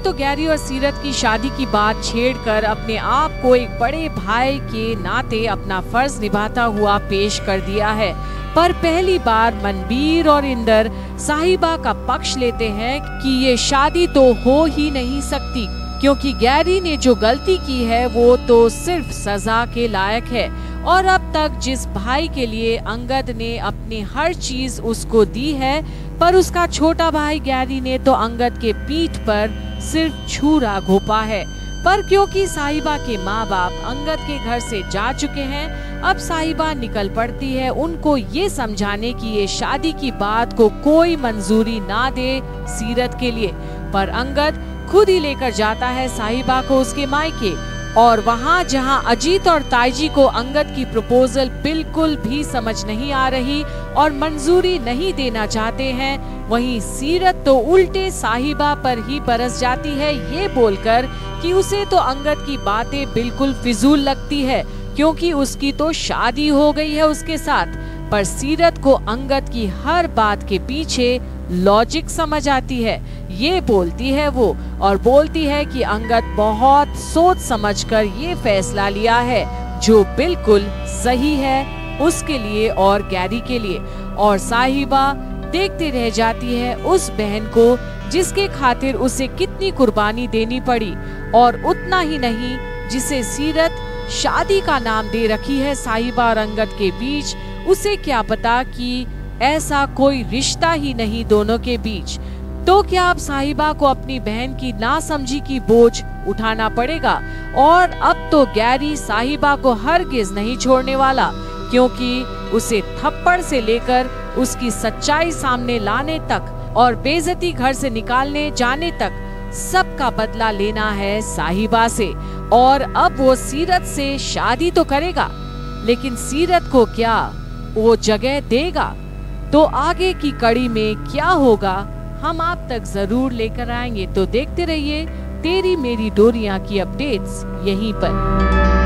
तो गैरी और सीरत की शादी की बात छेड़कर अपने आप को एक बड़े भाई के नाते अपना फर्ज निभाता हुआ पेश कर दिया है। पर पहली बार मनबीर और इंदर साहिबा का पक्ष लेते हैं कि ये शादी तो हो ही नहीं सकती, क्योंकि गैरी ने जो गलती की है वो तो सिर्फ सजा के लायक है। और अब तक जिस भाई के लिए अंगद ने अपनी हर चीज उसको दी है, पर उसका छोटा भाई गैरी ने तो अंगद के पीठ पर सिर्फ छुरा घोंपा है। पर क्योंकि साहिबा के माँ बाप अंगद के घर से जा चुके हैं, अब साहिबा निकल पड़ती है उनको ये समझाने की ये शादी की बात को कोई मंजूरी ना दे सीरत के लिए। पर अंगद खुद ही लेकर जाता है साहिबा को उसके मायके, और वहाँ जहाँ अजीत और ताईजी को अंगद की प्रपोजल बिल्कुल भी समझ नहीं आ रही और मंजूरी नहीं देना चाहते हैं, वहीं सीरत तो उल्टे साहिबा पर ही बरस जाती है ये बोलकर कि उसे तो अंगद की बातें बिल्कुल फिजूल लगती है, क्योंकि उसकी तो शादी हो गई है उसके साथ। पर सीरत को अंगद की हर बात के पीछे लॉजिक समझ आती है, ये बोलती है वो, और बोलती है कि अंगद बहुत सोच समझकर ये फैसला लिया है जो बिल्कुल सही है उसके लिए और गैरी के लिए। और साहिबा देखते रह जाती है उस बहन को जिसके खातिर उसे कितनी कुर्बानी देनी पड़ी, और उतना ही नहीं जिसे सीरत शादी का नाम दे रखी है साहिबा और अंगद के बीच। उसे क्या पता कि ऐसा कोई रिश्ता ही नहीं दोनों के बीच। तो क्या अब साहिबा को अपनी बहन की नासमझी की बोझ उठाना पड़ेगा, और अब तो गैरी साहिबा को हरगिज नहीं छोड़ने वाला, क्योंकि उसे थप्पड़ से लेकर उसकी सच्चाई सामने लाने तक और बेइज्जती घर से निकालने जाने तक सबका बदला लेना है साहिबा से। और अब वो सीरत से शादी तो करेगा, लेकिन सीरत को क्या वो जगह देगा? तो आगे की कड़ी में क्या होगा हम आप तक जरूर लेकर आएंगे। तो देखते रहिए तेरी मेरी डोरियां की अपडेट्स यहीं पर।